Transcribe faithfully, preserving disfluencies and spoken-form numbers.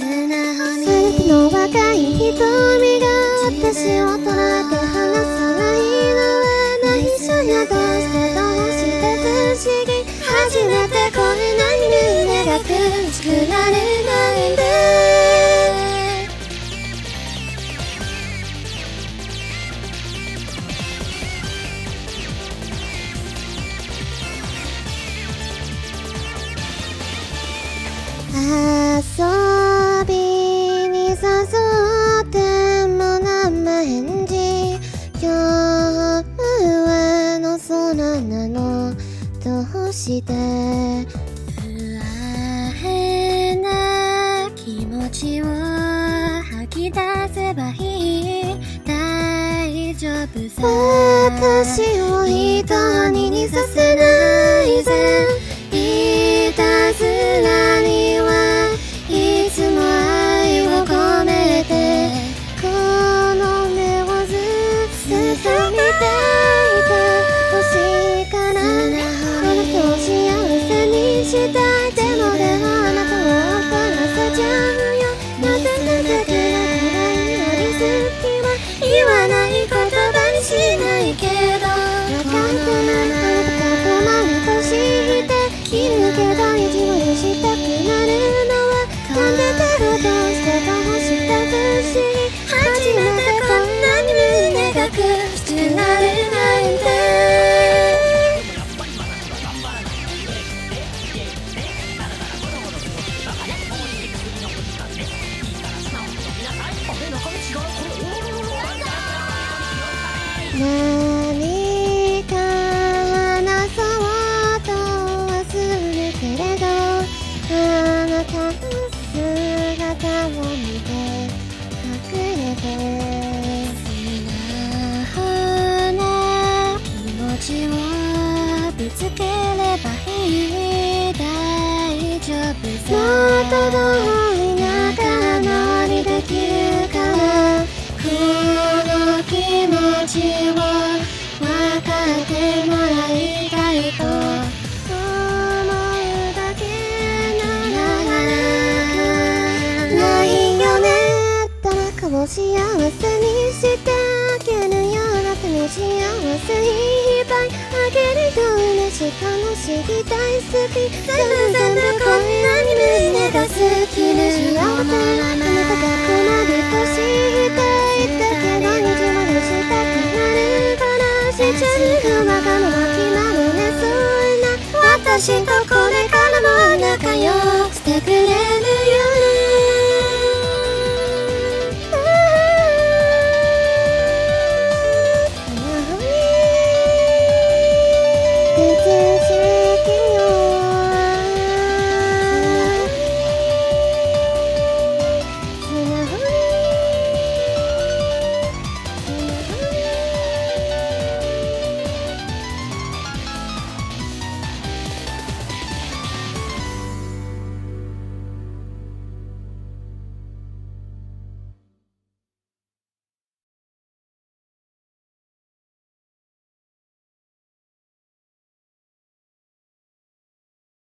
の若い瞳が私を捉えて離さないのは内緒やどうしてどうして不思議初めてこんなに胸が苦しくなるなんて遊びに誘っても生返事今日はの空なのどうして不安な気持ちを吐き出せばいい大丈夫さ私を一人にさせないぜいたずらにはいつも愛を込めてこの目をずっと見ていてほしいからあなたを幸せにしたいでもでもあなたを怒らせちゃうよなぜなぜ嫌いより好きは言わない言葉にしないけど分かってないあなたとまりとして切り抜けた意地をしたくなるのはなんでだろうどうしてどうして不思議初めてこんなに胸が苦しくなるなんて何か話そうとはするけれどあなたの姿を見て隠れて素直な気持ちをぶつければいい大丈夫さもっとどうに仲直りできるからこの気持ちを分かってもらいたいと思うだけないよね誰かを幸せにしてあげるような手に幸せいっぱいあげるよ嬉しい楽しい大好き全部全部こんなに胸が好きで幸せあなたが困ると知っていたけど意地悪したくなるからしちゃうわがまま決まるねそんな私とこれからも仲良くしてくれるよ